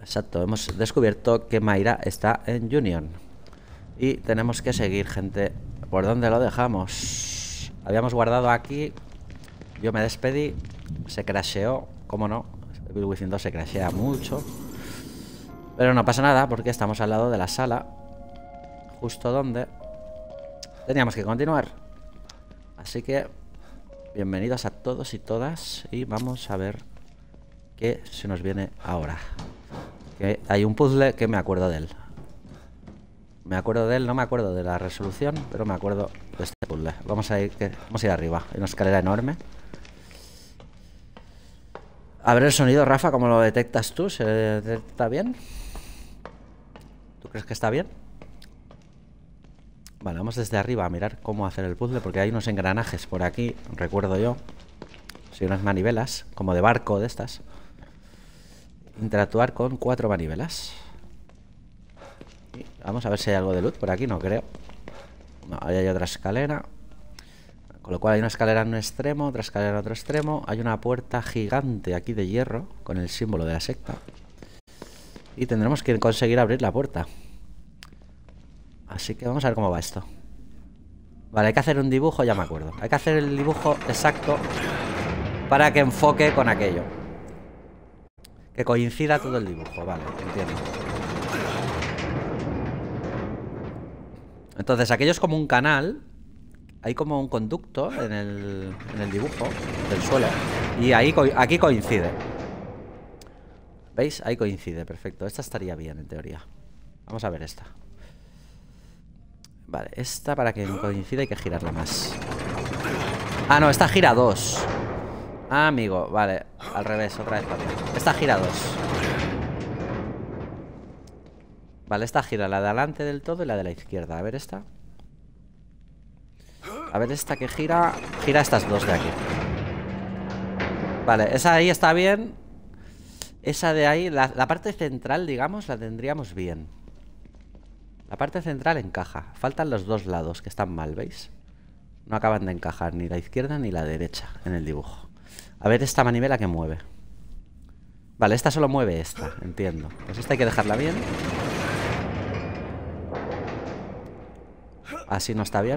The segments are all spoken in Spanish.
Exacto, hemos descubierto que Mayra está en Union. Y tenemos que seguir, gente. ¿Por dónde lo dejamos? Habíamos guardado aquí. Yo me despedí. Se crasheó, cómo no. Evil Within 2 se crashea mucho. Pero no pasa nada porque estamos al lado de la sala. Justo donde teníamos que continuar. Así que bienvenidos a todos y todas. Y vamos a ver qué se nos viene ahora. Que hay un puzzle que me acuerdo de él. Me acuerdo de él, no me acuerdo de la resolución, pero me acuerdo de este puzzle. Vamos a ir arriba. Hay una escalera enorme. A ver el sonido, Rafa, ¿cómo lo detectas tú? ¿Se detecta bien? ¿Tú crees que está bien? Vale, vamos desde arriba a mirar cómo hacer el puzzle, porque hay unos engranajes por aquí, recuerdo yo. Sí, unas manivelas, como de barco de estas. Interactuar con 4 manivelas. Y vamos a ver si hay algo de luz por aquí, no creo. No, ahí hay otra escalera. Con lo cual hay una escalera en un extremo, otra escalera en otro extremo. Hay una puerta gigante aquí de hierro con el símbolo de la secta. Y tendremos que conseguir abrir la puerta. Así que vamos a ver cómo va esto. Vale, hay que hacer un dibujo, ya me acuerdo. Hay que hacer el dibujo exacto para que enfoque con aquello. Que coincida todo el dibujo, vale, entiendo. Entonces, aquello es como un canal. Hay como un conducto en el dibujo del suelo. Y ahí, aquí coincide. ¿Veis? Ahí coincide, perfecto. Esta estaría bien, en teoría. Vamos a ver esta. Vale, esta para que coincida hay que girarla más. Ah, no, esta gira 2. Ah, amigo, vale. Al revés, otra vez para allá. Esta gira 2. Vale, esta gira la de adelante del todo y la de la izquierda. A ver esta. A ver esta que gira. Gira estas dos de aquí. Vale, esa ahí está bien. Esa de ahí, la parte central, digamos, la tendríamos bien. La parte central encaja. Faltan los dos lados que están mal, ¿veis? No acaban de encajar ni la izquierda ni la derecha en el dibujo. A ver esta manivela que mueve. Vale, esta solo mueve esta, entiendo. Pues esta hay que dejarla bien. Así no está bien.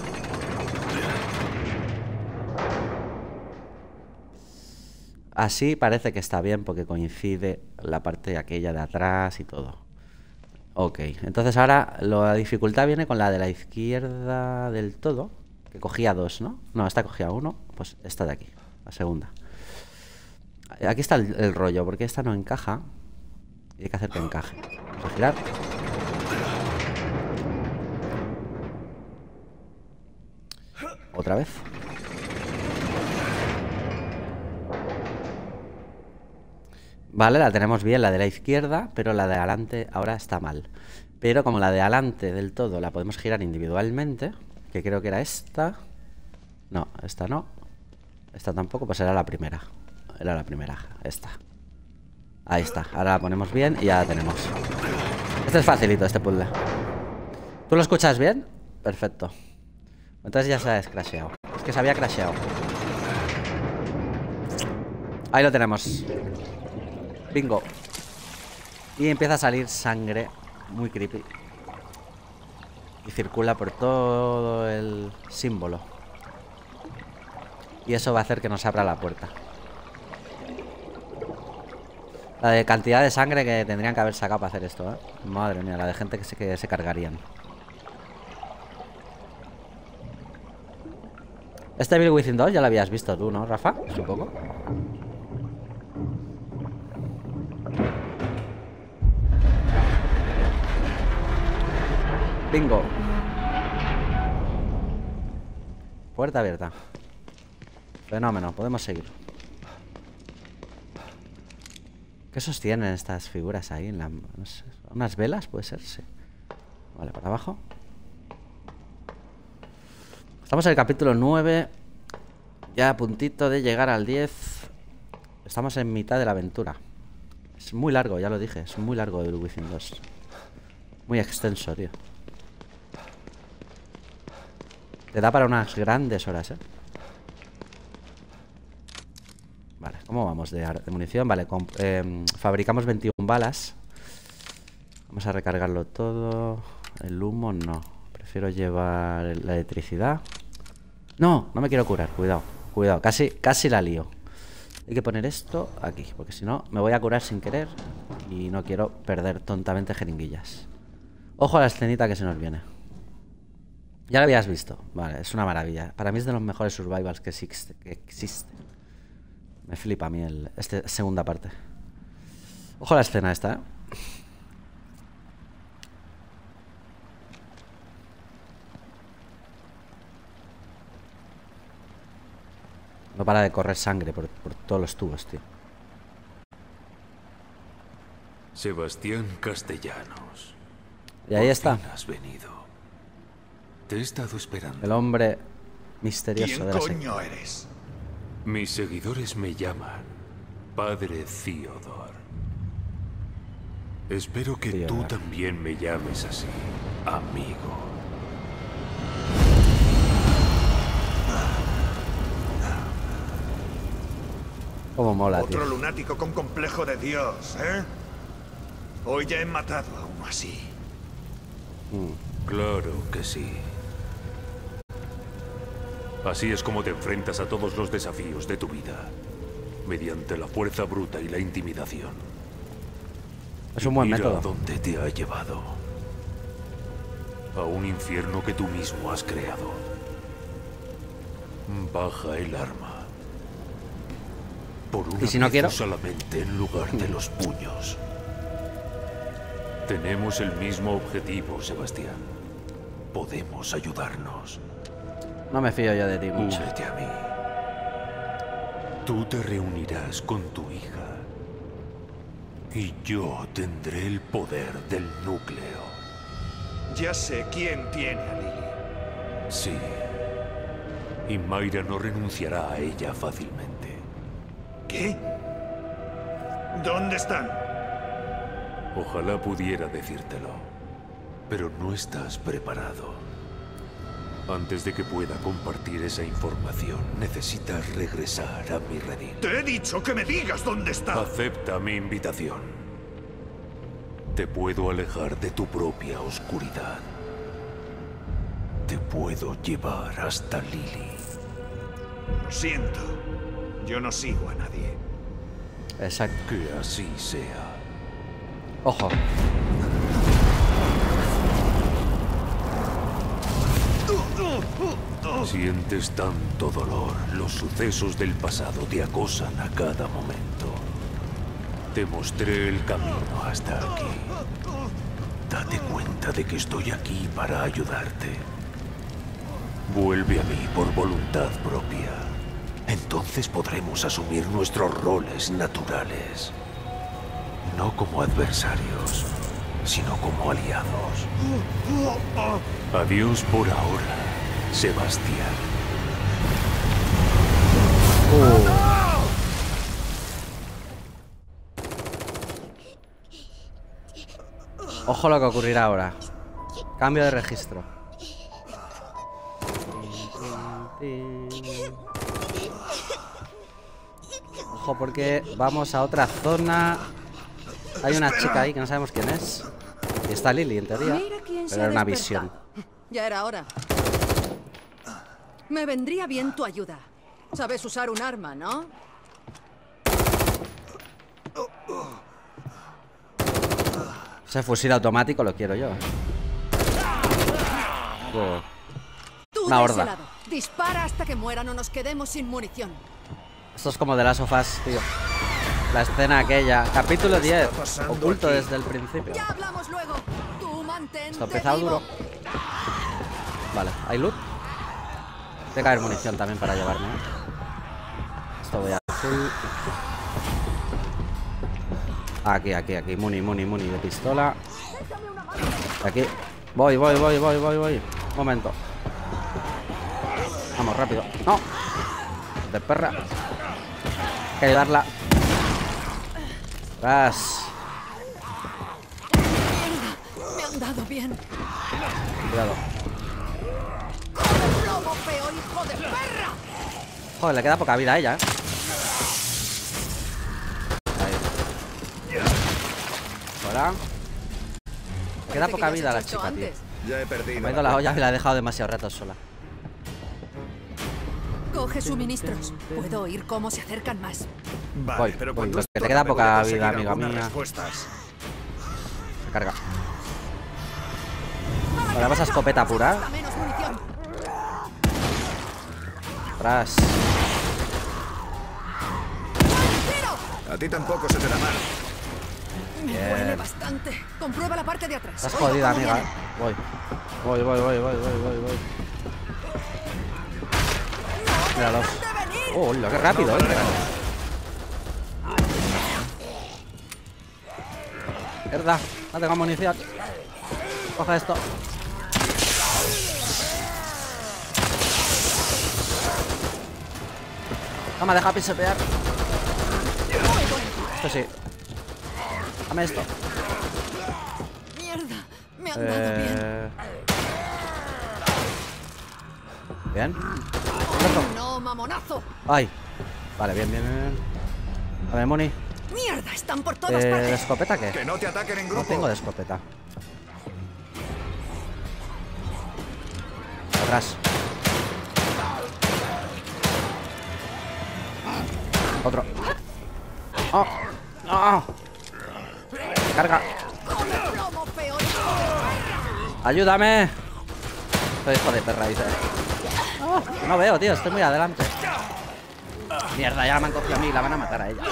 Así parece que está bien porque coincide la parte aquella de atrás y todo. Ok, entonces ahora la dificultad viene con la de la izquierda del todo. Que cogía 2, ¿no? No, esta cogía 1. Pues esta de aquí, la segunda. Aquí está el rollo, porque esta no encaja. Y hay que hacer que encaje. Vamos a girar. Otra vez. Vale, la tenemos bien, la de la izquierda, pero la de adelante ahora está mal. Pero como la de adelante del todo la podemos girar individualmente, que creo que era esta. No, esta no. Esta tampoco, pues era la primera. Era la primera, esta. Ahí está, ahora la ponemos bien y ya la tenemos. Este es facilito, este puzzle. ¿Tú lo escuchas bien? Perfecto. Entonces ya se ha descrasheado. Es que se había crasheado. Ahí lo tenemos. Bingo. Y empieza a salir sangre. Muy creepy. Y circula por todo el símbolo. Y eso va a hacer que nos abra la puerta. La de cantidad de sangre que tendrían que haber sacado para hacer esto, ¿eh? Madre mía, la de gente que se cargarían. Este Evil Within 2 ya lo habías visto tú, ¿no, Rafa? Supongo. Bingo. Puerta abierta. Fenómeno, podemos seguir. ¿Qué sostienen estas figuras ahí? En la, no sé, ¿unas velas? Puede ser, sí. Vale, para abajo. Estamos en el capítulo 9. Ya a puntito de llegar al 10. Estamos en mitad de la aventura. Es muy largo, ya lo dije. Es muy largo el Within 2. Muy extenso, tío. Te da para unas grandes horas, ¿eh? Vale. ¿Cómo vamos de munición? Vale, fabricamos 21 balas. Vamos a recargarlo todo. El humo no. Prefiero llevar la electricidad. No, no me quiero curar, cuidado. Cuidado, casi la lío. Hay que poner esto aquí, porque si no me voy a curar sin querer. Y no quiero perder tontamente jeringuillas. Ojo a la escenita que se nos viene. Ya lo habías visto. Vale, es una maravilla. Para mí es de los mejores survivals que existe. Me flipa a mí esta segunda parte. Ojo a la escena esta, ¿eh? No para de correr sangre por todos los tubos, tío. Sebastián Castellanos. Y ahí está. Has venido. Te he estado esperando. El hombre misterioso de la secta. ¿Quién coño eres? Mis seguidores me llaman Padre Theodore. Espero que tú también me llames así, amigo. Cómo mola, Otro tío. lunático con complejo de Dios, ¿eh? Hoy ya he matado a uno así. Claro que sí. Así es como te enfrentas a todos los desafíos de tu vida. Mediante la fuerza bruta y la intimidación. Es un buen Mira método. a dónde te ha llevado. A un infierno que tú mismo has creado. Baja el arma. Por una ¿Y si no quiero? vez solamente en lugar de los puños. Tenemos el mismo objetivo, Sebastián. Podemos ayudarnos. No me fío yo de ti mucho. Únete a mí. Tú te reunirás con tu hija. Y yo tendré el poder del núcleo. Ya sé quién tiene a Lily. Sí. Y Mayra no renunciará a ella fácilmente. ¿Qué? ¿Dónde están? Ojalá pudiera decírtelo. Pero no estás preparado. Antes de que pueda compartir esa información, necesitas regresar a mi redil. Te he dicho que me digas dónde está. Acepta mi invitación. Te puedo alejar de tu propia oscuridad. Te puedo llevar hasta Lily. Lo siento. Yo no sigo a nadie. Exacto. Que así sea. Ojo. Sientes tanto dolor. Los sucesos del pasado te acosan a cada momento. Te mostré el camino hasta aquí. Date cuenta de que estoy aquí para ayudarte. Vuelve a mí por voluntad propia. Entonces podremos asumir nuestros roles naturales. No como adversarios, sino como aliados. Adiós por ahora, Sebastián. Ojo lo que ocurrirá ahora. Cambio de registro. Ojo porque vamos a otra zona. Hay una chica ahí que no sabemos quién es. Y está Lily en teoría. Mira quién se Pero ha era una despertado. visión. Ya era hora. Me vendría bien tu ayuda. Sabes usar un arma, ¿no? Ese fusil automático lo quiero yo. Oh. Tú Una de horda. ese lado. Dispara hasta que mueran o nos quedemos sin munición. Esto es como de Last of Us, tío. La escena aquella. Capítulo 10. pasando Oculto aquí? desde el principio. Ya hablamos luego. Tú mantente Esto ha empezado vivo. duro. Vale, ¿hay loot? Tiene que haber munición también para llevarme, ¿eh? Esto voy a azul. Aquí. Muni de pistola. Aquí. Voy. Momento. Vamos, rápido. ¡No! De perra. Hay que ayudarla. ¡Ras! Me han dado bien. Cuidado. ¡Lobo feo, hijo de perra! Joder, le queda poca vida a ella, ¿eh? Hola. Queda poca vida la chica, tío. Ya he perdido. Me ha ido la olla y la he dejado demasiado rato sola. Coge suministros. Puedo oír cómo se acercan más. Vale, Voy, pero voy. cuando Lo que te esto queda acabe, poca voy a conseguir vida, amiga algunas mía. respuestas. Se carga. Vale, vamos a escopeta pura. Hasta menos munición. Atrás. ¡Tiro! A ti tampoco se te da mal. Me duele bastante. Comprueba la parte de atrás. Estás Oigo jodida, cómo amiga. viene. Voy. Míralos. ¡De venir! Oh, lo que rápido, Mierda, no tengo munición. Coge esto. Toma, deja pisotear. Esto sí. Dame esto. Mierda, me han dado bien. Bien. No, mamonazo. Ay. Vale, bien. A ver, Moni. Mierda, están por todas partes. ¿De escopeta qué? Que no te ataquen en No grupo. tengo de escopeta. Atrás. Otro. ¡Oh! ¡No! ¡Carga! ¡Come plomo, peor! ¡Ayúdame! Soy hijo de perra, dice. Oh, no veo, tío, estoy muy adelante. Mierda, ya me han cogido a mí, la van a matar a ella.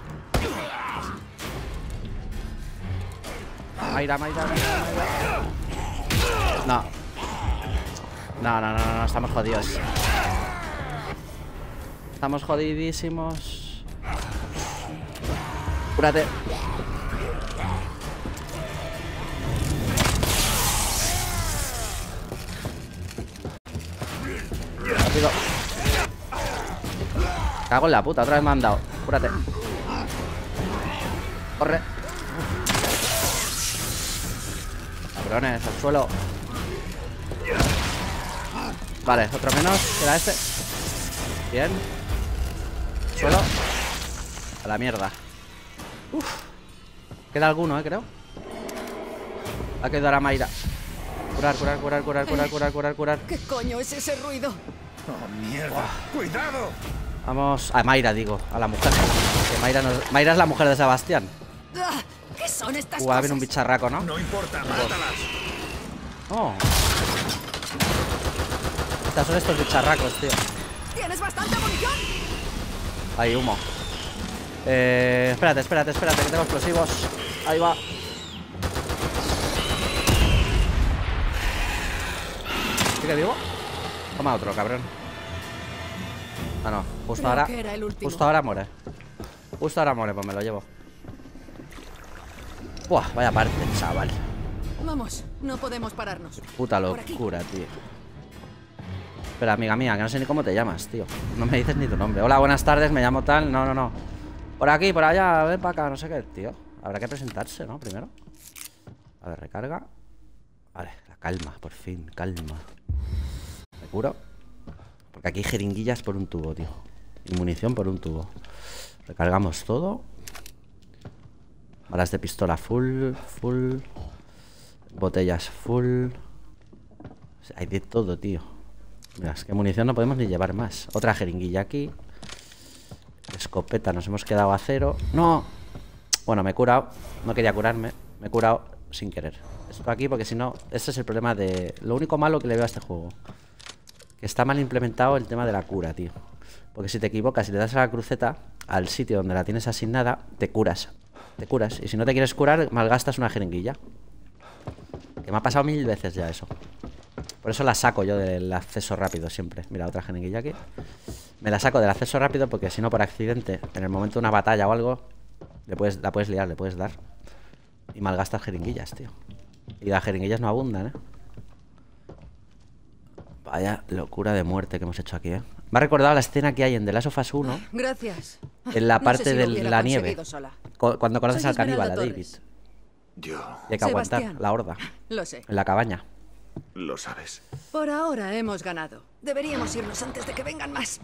Mayra. No, estamos jodidos. Estamos jodidísimos. Cúrate. Rápido. Cago en la puta, otra vez me han dado. Cúrate. Corre. Cabrones, al suelo. Vale, otro menos. Queda este. Bien. Suelo. A la mierda. Uf. Queda alguno, creo. Ha quedado la Mayra. Curar. ¿Qué coño es ese ruido? Oh, mierda. ¡Cuidado! Vamos. A Mayra, digo. A la mujer. Que Mayra es la mujer de Sebastián. Ah, ¿qué son estas Ha cosas? viene un bicharraco, ¿no? No importa, mátalas. Oh. Estos son estos bicharracos, tío. ¿Tienes bastante munición? Hay humo. Espérate, que tengo explosivos. Ahí va. ¿Sigue vivo? Toma otro, cabrón. Ah, no. Justo Creo ahora. que era el último. Justo ahora muere. Pues me lo llevo. Buah, vaya parte, chaval. Vamos, no podemos pararnos. Puta Por aquí. locura, tío. Espera, amiga mía, que no sé ni cómo te llamas, tío. No me dices ni tu nombre. Hola, buenas tardes, me llamo tal. No. Por aquí, por allá, ven para acá, no sé qué, tío. Habrá que presentarse, ¿no? Primero. A ver, recarga. Vale, la calma, por fin, calma. Me curo. Porque aquí hay jeringuillas por un tubo, tío. Y munición por un tubo. Recargamos todo. Balas de pistola full. Botellas full. O sea, hay de todo, tío. Mira, es que munición no podemos ni llevar más. Otra jeringuilla aquí. Escopeta, nos hemos quedado a 0. ¡No! Bueno, me he curado. No quería curarme. Me he curado sin querer. Esto aquí porque si no... Ese es el problema de... Lo único malo que le veo a este juego. Que está mal implementado el tema de la cura, tío. Porque si te equivocas y le das a la cruceta al sitio donde la tienes asignada, te curas. Y si no te quieres curar, malgastas una jeringuilla. Que me ha pasado 1000 veces ya eso. Por eso la saco yo del acceso rápido siempre. Mira, otra jeringuilla aquí. Me la saco del acceso rápido porque si no, por accidente, en el momento de una batalla o algo, la puedes liar, le puedes dar. Y malgastas jeringuillas, tío. Y las jeringuillas no abundan, Vaya locura de muerte que hemos hecho aquí, Me ha recordado la escena que hay en The Last of Us 1. Gracias. En la No parte sé si lo de hubiera la nieve. conseguido sola. Cuando conoces Soy al caníbal, a Esmeralda David. Torres. Yo. Y hay que aguantar Sebastián. la horda. Lo sé. En la cabaña. Lo sabes. Por ahora hemos ganado. Deberíamos irnos antes de que vengan más.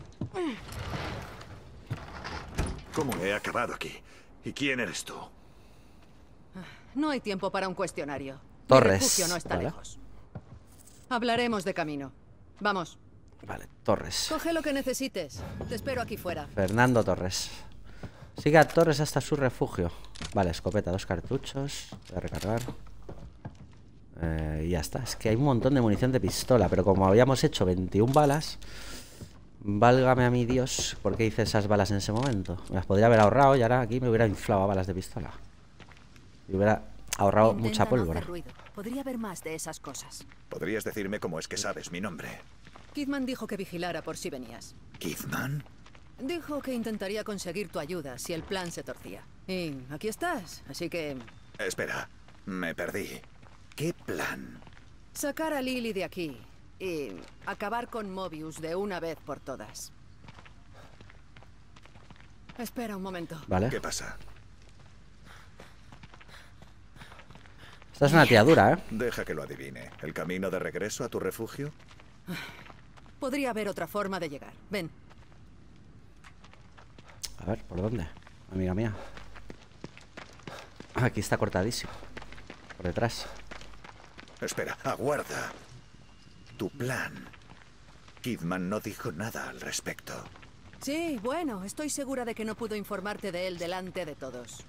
¿Cómo he acabado aquí? ¿Y quién eres tú? no hay tiempo para un cuestionario. Torres, Mi refugio no está vale. lejos. Hablaremos de camino. Vamos, Vale, Torres. coge lo que necesites. Te espero aquí fuera. Fernando Torres. Sigue a Torres hasta su refugio. Vale, escopeta, 2 cartuchos. Voy a recargar. Y ya está. Es que hay un montón de munición de pistola, pero como habíamos hecho 21 balas, válgame a mi Dios, ¿por qué hice esas balas en ese momento? Me las podría haber ahorrado y ahora aquí me hubiera inflado a balas de pistola. Y hubiera ahorrado Intenta mucha no pólvora. hacer ruido. Podría haber más de esas cosas. ¿Podrías decirme cómo es que sabes mi nombre? Kidman dijo que vigilara por si venías. ¿Kidman? Dijo que intentaría conseguir tu ayuda si el plan se torcía. Y aquí estás, así que... Espera, me perdí. ¿Qué plan? sacar a Lily de aquí y acabar con Mobius de una vez por todas. Espera un momento. Vale. ¿Qué pasa? Esta es una tía dura, ¿eh? Deja que lo adivine. ¿El camino de regreso a tu refugio? Podría haber otra forma de llegar. Ven. A ver, ¿por dónde? Amiga mía. Aquí está cortadísimo. Por detrás. Espera, aguarda. Tu plan. Kidman no dijo nada al respecto. Sí, bueno, estoy segura de que no pudo informarte de él delante de todos.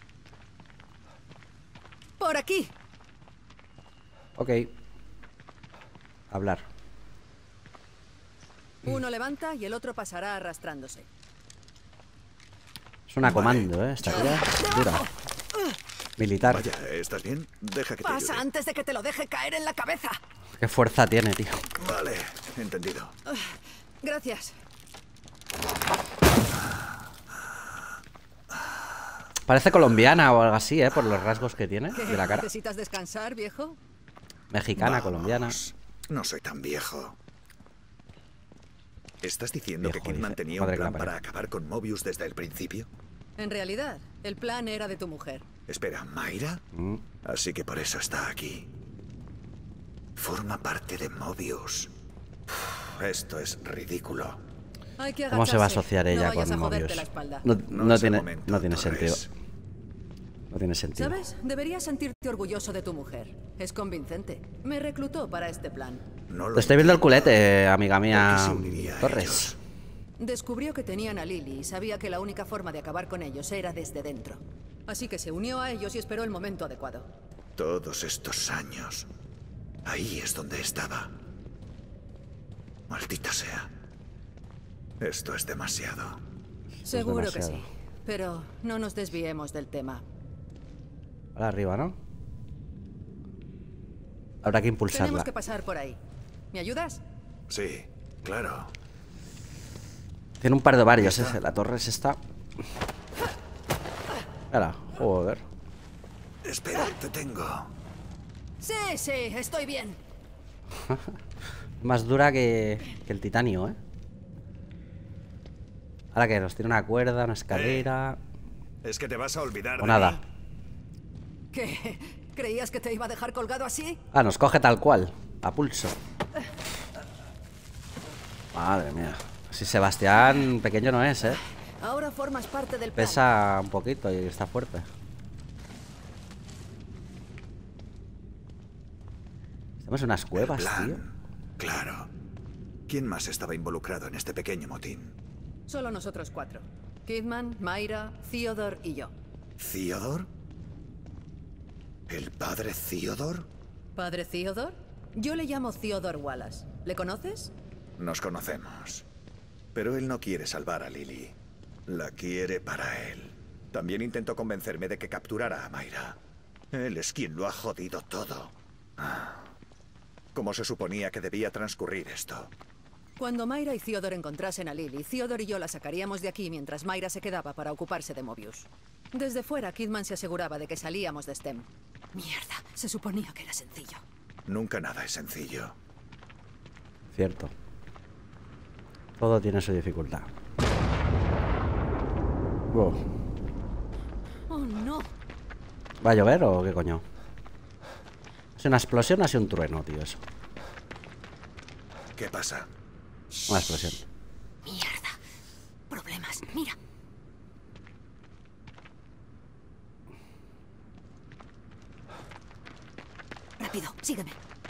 ¡Por aquí! Ok. Hablar. Uno levanta y el otro pasará arrastrándose. Es una Vale. comando, ¿eh? Esta tía dura. Militar. Vaya, ¿estás bien? Deja que te ¡Pasa ayude. antes de que te lo deje caer en la cabeza! Qué fuerza tiene, tío. Vale, entendido. Gracias. Parece colombiana o algo así, ¿eh? Por los rasgos que tiene ¿Qué? de la cara. ¿Necesitas descansar, viejo? Mexicana, Vamos. colombiana. No soy tan viejo. ¿Estás diciendo Viejo, que Kidman dice. tenía un Madre que la plan parió. para acabar con Mobius desde el principio? En realidad, el plan era de tu mujer. Espera, ¿Mayra? Mm. Así que por eso está aquí. Forma parte de Mobius. Uf, esto es ridículo. Hay que ¿Cómo se va a agacharse. asociar ella no vayas con a joderte Mobius? la espalda. No, No no es el tiene, momento, no tiene sentido. Torres. No tiene sentido. ¿Sabes? Deberías sentirte orgulloso de tu mujer. Es convincente. Me reclutó para este plan. No lo Te estoy viendo el entiendo. culete, amiga ¿Por qué mía. se uniría a Torres. ellos? Descubrió que tenían a Lily y sabía que la única forma de acabar con ellos era desde dentro. Así que se unió a ellos y esperó el momento adecuado. Todos estos años. Ahí es donde estaba. Maldita sea. Esto es demasiado. Seguro que demasiado. sí. Pero no nos desviemos del tema. Ahora arriba, ¿no? Habrá que Tenemos impulsarla. que pasar por ahí. ¿Me ayudas? Sí, claro. Tiene un par de varios, ese. La torre se está. Ahora, joder. Espera, te tengo. Sí, sí, estoy bien. Más dura que el titanio, ¿eh? Ahora que nos tiene una cuerda, una escalera. ¿Es que te vas a olvidar O de nada. mí? ¿Qué? ¿Creías que te iba a dejar colgado así? Ah, nos coge tal cual. A pulso. Madre mía. Si Sebastián pequeño no es, ¿eh? Ahora formas parte del plan. Pesa un poquito y está fuerte. Estamos en unas cuevas, tío. Plan. Claro. ¿Quién más estaba involucrado en este pequeño motín? Solo nosotros cuatro. Kidman, Mayra, Theodore y yo. ¿Theodore? ¿El padre Theodore? ¿Padre Theodore? Yo le llamo Theodore Wallace. ¿Le conoces? Nos conocemos. Pero él no quiere salvar a Lily. La quiere para él. También intentó convencerme de que capturara a Mayra. Él es quien lo ha jodido todo. ¿Cómo se suponía que debía transcurrir esto? Cuando Mayra y Theodore encontrasen a Lily, Theodore y yo la sacaríamos de aquí mientras Mayra se quedaba para ocuparse de Mobius. Desde fuera, Kidman se aseguraba de que salíamos de STEM. Mierda, se suponía que era sencillo. Nunca nada es sencillo. Cierto. Todo tiene su dificultad. Wow. ¡Oh, no! ¿Va a llover o qué coño? ¿Es una explosión o ha sido un trueno, tío, eso? ¿Qué pasa? Una explosión. ¡Mierda! Problemas. Mira. Rápido, sígueme.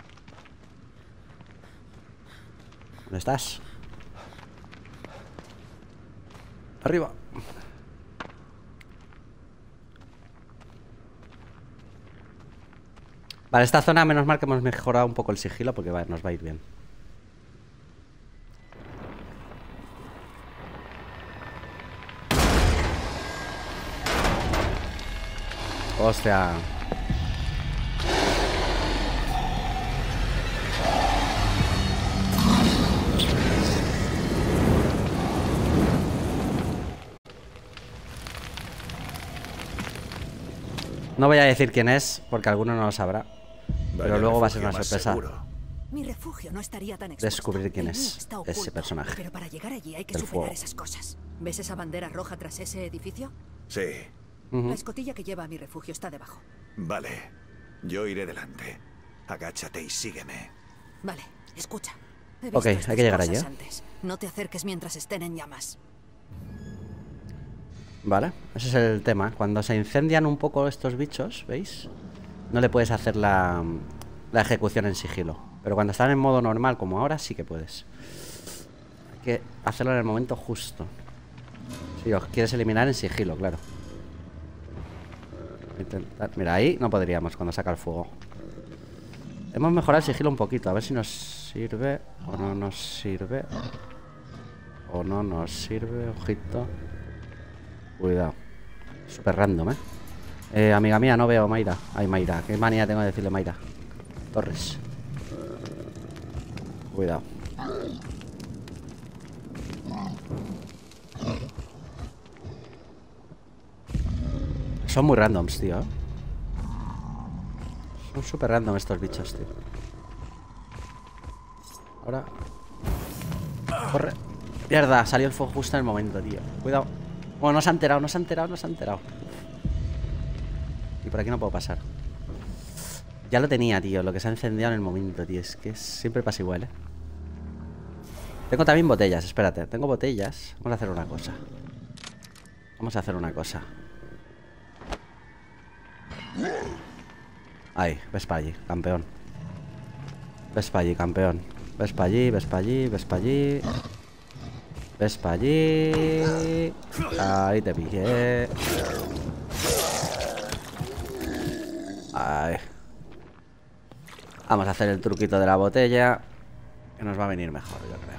¿Dónde estás? Arriba. Vale, esta zona menos mal que hemos mejorado un poco el sigilo porque nos va a ir bien. Hostia. No voy a decir quién es porque alguno no lo sabrá. Pero luego va a ser una sorpresa Mi refugio no estaría tan expuesto. descubrir quién El mío es está ese oculto, personaje. Pero para llegar allí hay que del superar fuego. esas cosas. ¿Ves esa bandera roja tras ese edificio? Sí. Ujú. La escotilla que lleva a mi refugio está debajo. Vale. Yo iré delante. Agáchate y sígueme. Vale, escucha. He Ok, visto hay estas que llegar cosas allí, ¿eh? antes. No te acerques mientras estén en llamas. Vale, ese es el tema. Cuando se incendian un poco estos bichos, ¿veis? No le puedes hacer la ejecución en sigilo. Pero cuando están en modo normal, como ahora, sí que puedes. Hay que hacerlo en el momento justo. Si os quieres eliminar en sigilo, claro. Mira, ahí no podríamos cuando saca el fuego. Hemos mejorado el sigilo un poquito. A ver si nos sirve o no nos sirve. O no nos sirve, ojito. Cuidado. Súper random, amiga mía, no veo Mayra. Ay, Mayra, qué manía tengo de decirle Mayra. Torres. Cuidado. Son muy randoms, tío. Son súper random estos bichos, tío. Ahora. Corre. Mierda, salió el fuego justo en el momento, tío. Cuidado. Bueno, no se ha enterado, no se ha enterado, no se ha enterado. Y por aquí no puedo pasar. Ya lo tenía, tío, lo que se ha encendido en el momento, tío. Es que siempre pasa igual, Tengo también botellas, espérate. Tengo botellas. Vamos a hacer una cosa. Vamos a hacer una cosa. Ahí, ves para allí, campeón. Ves para allí, campeón. Ves para allí, ves para allí, ves para allí. Ves para allí. Ahí te pillé. Ahí. Vamos a hacer el truquito de la botella, que nos va a venir mejor, yo creo.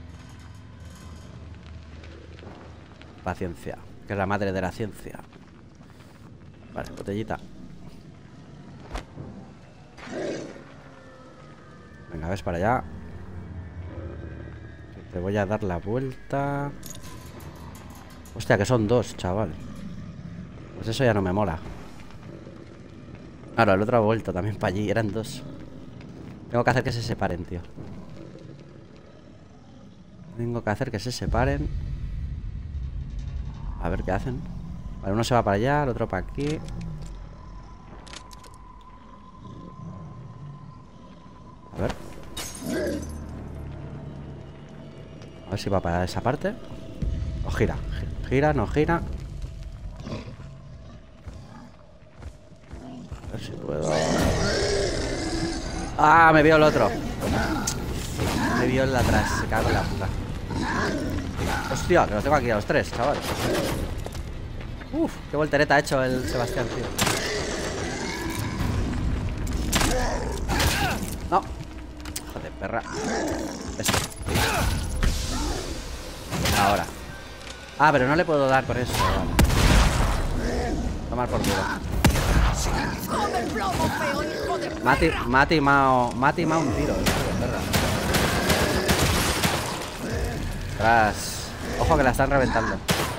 Paciencia, que es la madre de la ciencia. Vale, botellita. Venga, ves para allá. Te voy a dar la vuelta. Hostia, que son dos, chaval. Pues eso ya no me mola. Claro, el otro ha vuelto también para allí. Eran dos. Tengo que hacer que se separen, tío. Tengo que hacer que se separen. A ver qué hacen. Vale, uno se va para allá, el otro para aquí. A ver. A ver si va para esa parte. O gira. Gira, no gira. A ver si puedo. ¡Ah! Me vio el otro. Me vio el de atrás. Se cago en la puta. Hostia, que los tengo aquí a los tres, chaval. Uf, qué voltereta ha hecho el Sebastián, tío. No. Joder, perra. Esto. Ahora. Ah, pero no le puedo dar con eso. Vale. Tomar por culo. Mati Mao un tiro. Perra. Tras. Ojo que la están reventando.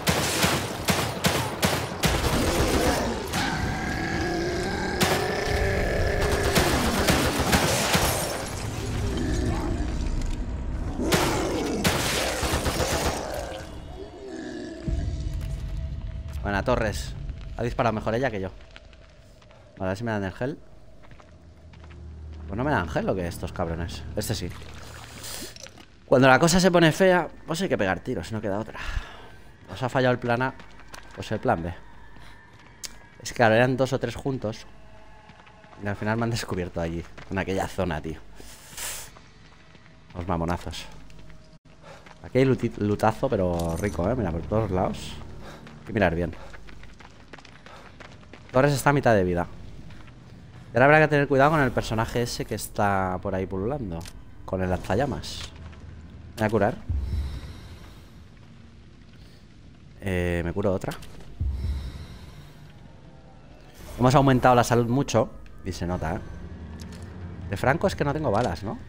Buena, Torres. Ha disparado mejor ella que yo. A ver si me dan el gel. Pues no me dan gel o qué estos cabrones. Este sí. Cuando la cosa se pone fea, pues hay que pegar tiros, no queda otra. Os ha fallado el plan A, pues el plan B. Es que claro, eran dos o tres juntos. Y al final me han descubierto allí, en aquella zona, tío. Los mamonazos. Aquí hay lutazo, pero rico, mira, por todos lados. Hay que mirar bien. Torres está a mitad de vida. Y ahora habrá que tener cuidado con el personaje ese que está por ahí pululando. Con el lanzallamas. Me voy a curar. Me curo otra. Hemos aumentado la salud mucho. Y se nota, De Franco es que no tengo balas, ¿no?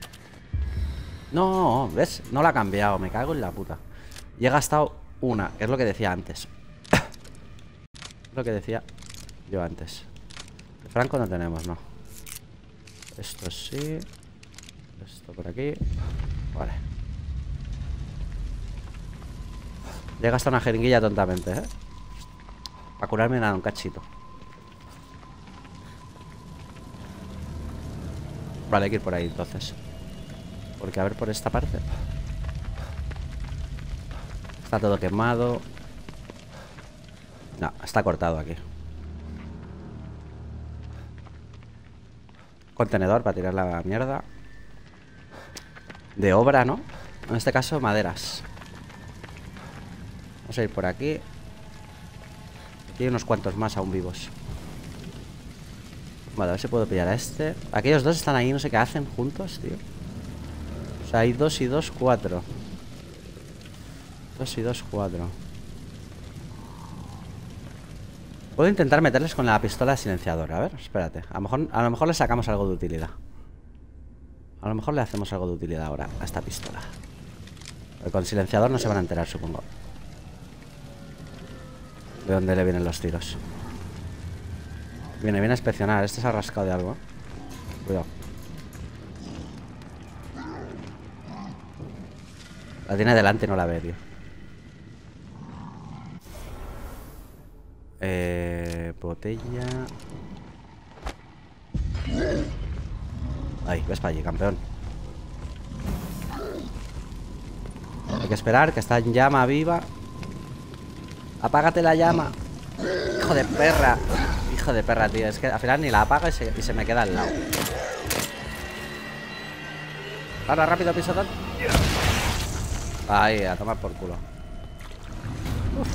No, ¿ves? No la ha cambiado. Me cago en la puta. Y he gastado una, que es lo que decía antes. Lo que decía yo antes. De Franco no tenemos, no. Esto sí. Esto por aquí. Vale. Ya he gastado una jeringuilla tontamente, para curarme nada, un cachito. Vale, hay que ir por ahí entonces. Porque a ver por esta parte. Está todo quemado. No, está cortado aquí. Contenedor para tirar la mierda. De obra, ¿no? En este caso, maderas. Vamos a ir por aquí. Aquí hay unos cuantos más aún vivos. Vale, a ver si puedo pillar a este. Aquellos dos están ahí, no sé qué hacen juntos, tío. O sea, hay 2 y 2, 4. 2 y 2, 4. Puedo intentar meterles con la pistola silenciadora. A ver, espérate. A lo mejor le sacamos algo de utilidad. A lo mejor le hacemos algo de utilidad ahora a esta pistola. Porque con el silenciador no se van a enterar, supongo. De dónde le vienen los tiros. Viene a inspeccionar. Este se ha rascado de algo. Cuidado. La tiene delante y no la ve, tío. Botella. Ahí, ves para allí, campeón. Hay que esperar, que está en llama viva. Apágate la llama. Hijo de perra. Hijo de perra, tío. Es que al final ni la apaga y se me queda al lado. Ahora, rápido, pisotón. Ahí, a tomar por culo. Uf.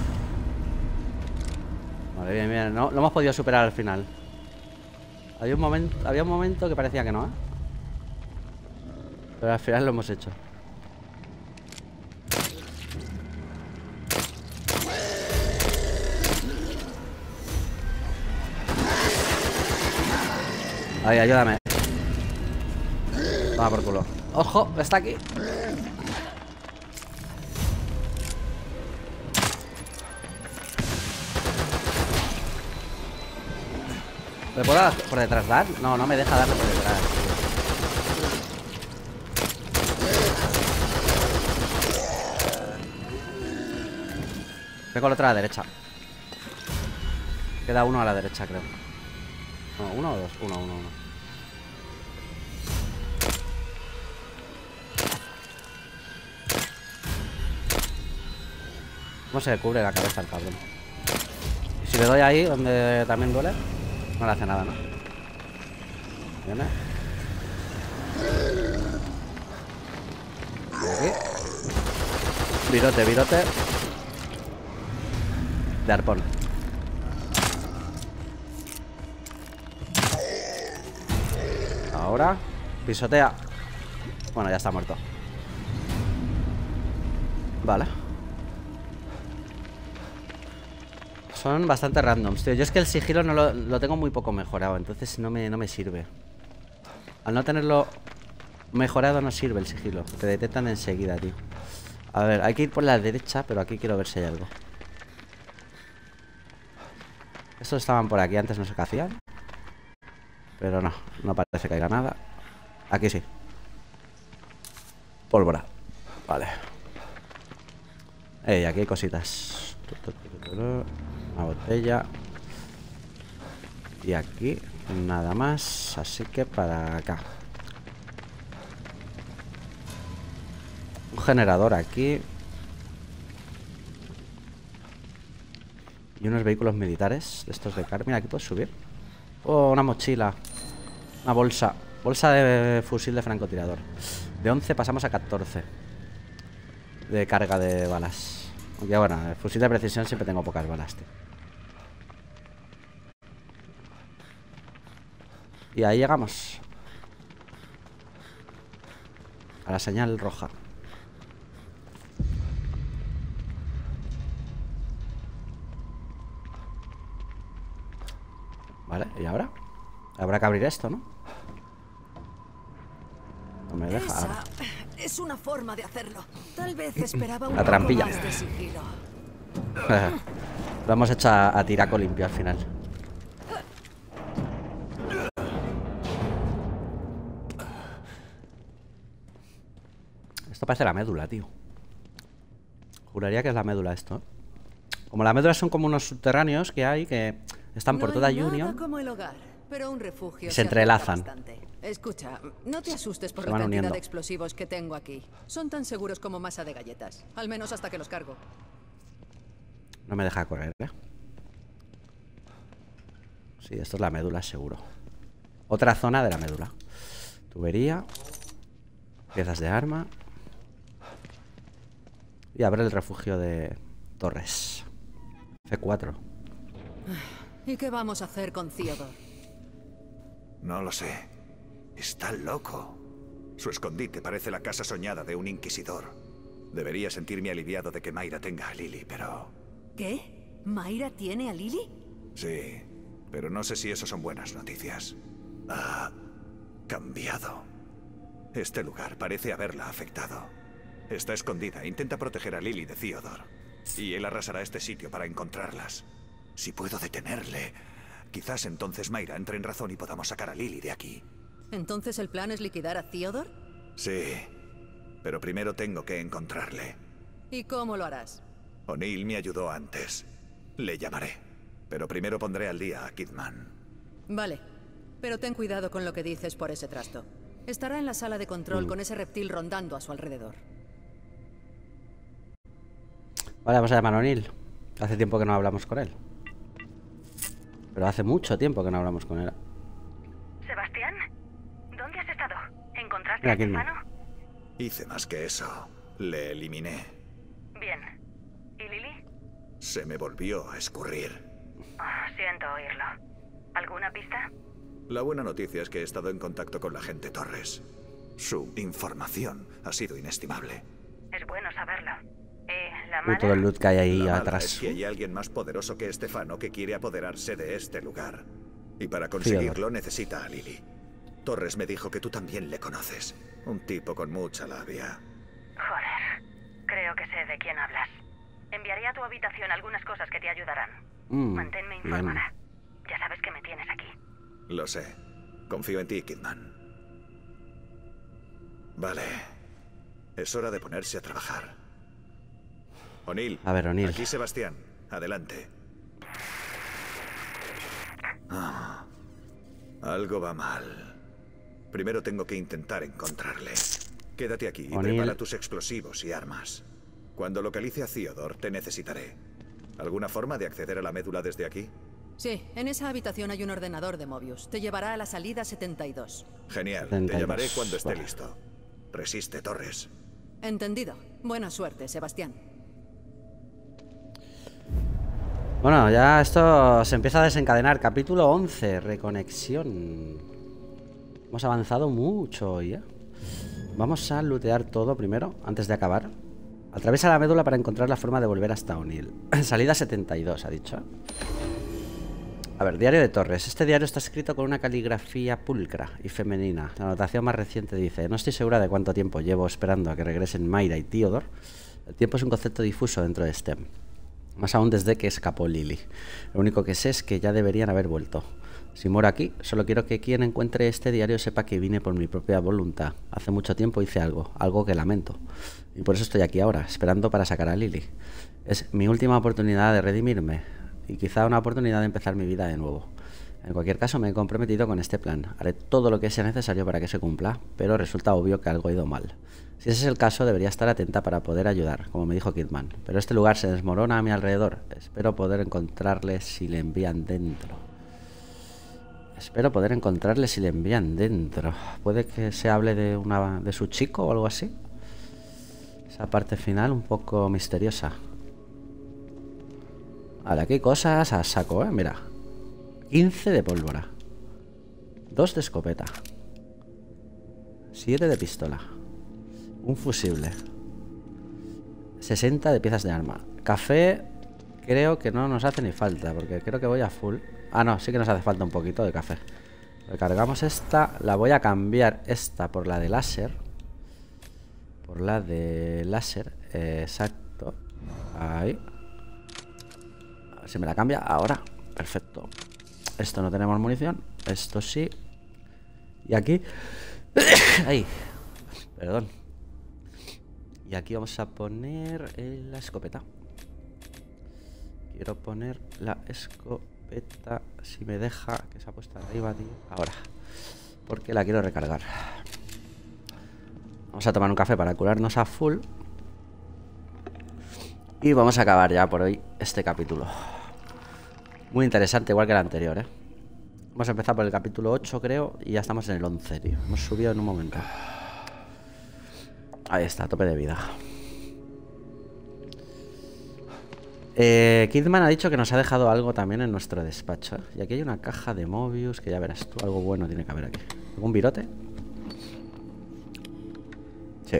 Vale, bien, bien. No, lo hemos podido superar al final. Había un momento que parecía que no, pero al final lo hemos hecho. Ay, ayúdame. Toma por culo. ¡Ojo! Está aquí. ¿Le puedo dar por detrás dar? No, no me deja darle por detrás, tío. Vengo al otro a la derecha. Queda uno a la derecha, creo. No, uno o dos. Uno. ¿Cómo se le cubre la cabeza al cabrón? Y si le doy ahí, donde también duele, no le hace nada, ¿no? Viene. Aquí. Virote. De arpón. Ahora. Pisotea. Bueno, ya está muerto. Vale. Son bastante randoms, tío. Yo es que el sigilo no lo tengo muy poco mejorado. Entonces no me sirve. Al no tenerlo mejorado no sirve el sigilo. Te detectan enseguida, tío. A ver, hay que ir por la derecha. Pero aquí quiero ver si hay algo. Estos estaban por aquí, antes no sé qué hacían. Pero no parece que haya nada. Aquí sí. Pólvora. Vale. Aquí hay cositas. Una botella. Y aquí nada más. Así que para acá. Un generador aquí. Y unos vehículos militares. De estos de carga. Mira, aquí puedes subir. Oh, una mochila. Una bolsa. Bolsa de fusil de francotirador. De 11 pasamos a 14 de carga de balas. Aunque bueno, el fusil de precisión siempre tengo pocas balas, tío. Y ahí llegamos. A la señal roja. Vale, ¿y ahora? Habrá que abrir esto, ¿no? No me deja. Esa es una forma de hacerlo. Tal vez esperaba un La trampilla. poco más de sigilo. Lo hemos hecho a tiraco limpio al final. Esto parece la médula, tío. Juraría que es la médula esto, ¿eh? Como las médulas son como unos subterráneos que hay que están por toda No hay Union. nada como el hogar, pero un refugio Se entrelazan. acerca bastante. Escucha, no te asustes por Se la van cantidad uniendo. de explosivos que tengo aquí. Son tan seguros como masa de galletas. Al menos hasta que los cargo. No me deja correr, ¿eh? Sí, esto es la médula, seguro. Otra zona de la médula. Tubería. Piezas de arma. Y abre el refugio de Torres. C4. ¿Y qué vamos a hacer con Theodore? No lo sé. Está loco. Su escondite parece la casa soñada de un inquisidor. Debería sentirme aliviado de que Mayra tenga a Lily, pero... ¿Qué? ¿Mayra tiene a Lily? Sí, pero no sé si eso son buenas noticias. Ha cambiado. Este lugar parece haberla afectado. Está escondida, intenta proteger a Lily de Theodore. Y él arrasará este sitio para encontrarlas. Si puedo detenerle, quizás entonces Mayra entre en razón y podamos sacar a Lily de aquí. ¿Entonces el plan es liquidar a Theodore? Sí, pero primero tengo que encontrarle. ¿Y cómo lo harás? O'Neill me ayudó antes. Le llamaré. Pero primero pondré al día a Kidman. Vale, pero ten cuidado con lo que dices por ese trasto. Estará en la sala de control con ese reptil rondando a su alrededor. Vale, vamos a llamar a O'Neill. Hace tiempo que no hablamos con él. Pero hace mucho tiempo que no hablamos con él. Sebastián, ¿dónde has estado? ¿Encontraste Mira, a Kidman. Stefano? Hice más que eso. Le eliminé. Bien. ¿Y Lily? Se me volvió a escurrir. Oh, siento oírlo. ¿Alguna pista? La buena noticia es que he estado en contacto con la gente Torres. Su información ha sido inestimable. Es bueno saberlo. La Y mala... todo el loot que hay ahí La mala atrás. es que hay alguien más poderoso que Stefano que quiere apoderarse de este lugar. Y para conseguirlo necesita a Lily. Torres me dijo que tú también le conoces. Un tipo con mucha labia. Joder. Creo que sé de quién hablas. Enviaré a tu habitación algunas cosas que te ayudarán. Manténme bien. informada. Ya sabes que me tienes aquí. Lo sé. Confío en ti, Kidman. Vale. Es hora de ponerse a trabajar. O'Neill. A ver, O'Neill. Aquí Sebastián. Adelante. Algo va mal. Primero tengo que intentar encontrarle. Quédate aquí y O'Neill. prepara tus explosivos y armas. Cuando localice a Theodore, te necesitaré. ¿Alguna forma de acceder a la médula desde aquí? Sí, en esa habitación hay un ordenador de Mobius. Te llevará a la salida 72. Genial. 72. Te llamaré cuando esté Vale. listo. Resiste, Torres. Entendido. Buena suerte, Sebastián. Bueno, ya esto se empieza a desencadenar. Capítulo 11, reconexión. Hemos avanzado mucho hoy, ¿eh? Vamos a lootear todo primero, antes de acabar. Atraviesa la médula para encontrar la forma de volver hasta O'Neill. Salida 72, ha dicho. A ver, diario de Torres. Este diario está escrito con una caligrafía pulcra y femenina. La anotación más reciente dice: no estoy segura de cuánto tiempo llevo esperando a que regresen Mayra y Theodore. El tiempo es un concepto difuso dentro de STEM. Más aún desde que escapó Lily. Lo único que sé es que ya deberían haber vuelto. Si muero aquí, solo quiero que quien encuentre este diario sepa que vine por mi propia voluntad. Hace mucho tiempo hice algo que lamento. Y por eso estoy aquí ahora, esperando para sacar a Lily. Es mi última oportunidad de redimirme. Y quizá una oportunidad de empezar mi vida de nuevo. En cualquier caso, me he comprometido con este plan. Haré todo lo que sea necesario para que se cumpla, pero resulta obvio que algo ha ido mal. Si ese es el caso, debería estar atenta para poder ayudar, como me dijo Kidman. Pero este lugar se desmorona a mi alrededor. Espero poder encontrarle si le envían dentro. Espero poder encontrarle si le envían dentro. Puede que se hable de su chico o algo así. Esa parte final un poco misteriosa. Vale, aquí hay cosas a saco, mira. 15 de pólvora. 2 de escopeta. 7 de pistola. Un fusible. 60 de piezas de arma. Café creo que no nos hace ni falta, porque creo que voy a full. Ah, no, sí que nos hace falta un poquito de café. Recargamos esta. La voy a cambiar esta por la de láser. Por la de láser. Exacto. Ahí. A ver si me la cambia ahora. Perfecto. Esto no tenemos munición. Esto sí. Y aquí. Ahí. Perdón. Y aquí vamos a poner la escopeta. Quiero poner la escopeta. Si me deja. Que se ha puesto arriba, tío. Ahora. Porque la quiero recargar. Vamos a tomar un café para curarnos a full. Y vamos a acabar ya por hoy este capítulo. Muy interesante, igual que el anterior, ¿eh? Hemos empezado por el capítulo 8, creo. Y ya estamos en el 11, tío. Hemos subido en un momento. Ahí está, a tope de vida. Kidman ha dicho que nos ha dejado algo también en nuestro despacho, ¿eh? Y aquí hay una caja de Mobius, que ya verás tú, algo bueno tiene que haber aquí. ¿Algún virote? Sí.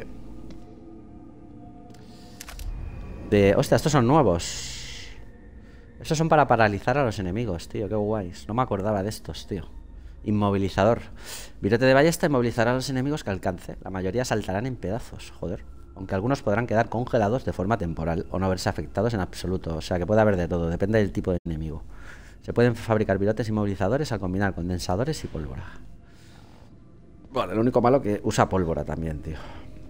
Hostia, estos son nuevos. Estos son para paralizar a los enemigos, tío, qué guays. No me acordaba de estos, tío. Inmovilizador. Virote de ballesta inmovilizará a los enemigos que alcance. La mayoría saltarán en pedazos, joder. Aunque algunos podrán quedar congelados de forma temporal o no verse afectados en absoluto. O sea que puede haber de todo, depende del tipo de enemigo. Se pueden fabricar virotes inmovilizadores al combinar condensadores y pólvora. Bueno, lo único malo que usa pólvora también, tío.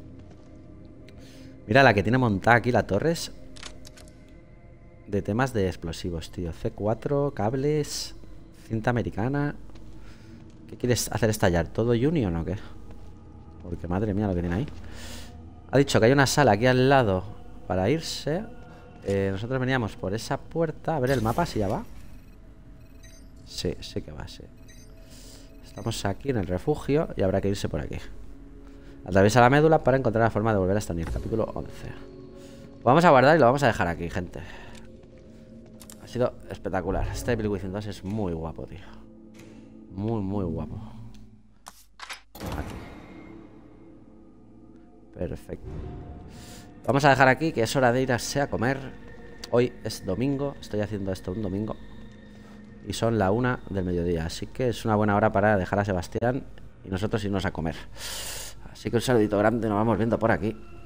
Mira la que tiene montada aquí la Torres. De temas de explosivos, tío. C4, cables, cinta americana. ¿Qué quieres hacer estallar? ¿Todo Union o qué? Porque madre mía lo que tiene ahí. Ha dicho que hay una sala aquí al lado para irse. Nosotros veníamos por esa puerta. A ver el mapa si ya va. Sí, sí que va, sí. Estamos aquí en el refugio y habrá que irse por aquí. Atraviesa la médula para encontrar la forma de volver a Stanir. Capítulo 11. Lo vamos a guardar y lo vamos a dejar aquí, gente. Ha sido espectacular. Este Evil Within 2 es muy guapo, tío. Muy, muy guapo. Aquí. Perfecto. Vamos a dejar aquí, que es hora de irse a comer. Hoy es domingo. Estoy haciendo esto un domingo. Y son la 1 del mediodía. Así que es una buena hora para dejar a Sebastián y nosotros irnos a comer. Así que un saludito grande. Nos vamos viendo por aquí.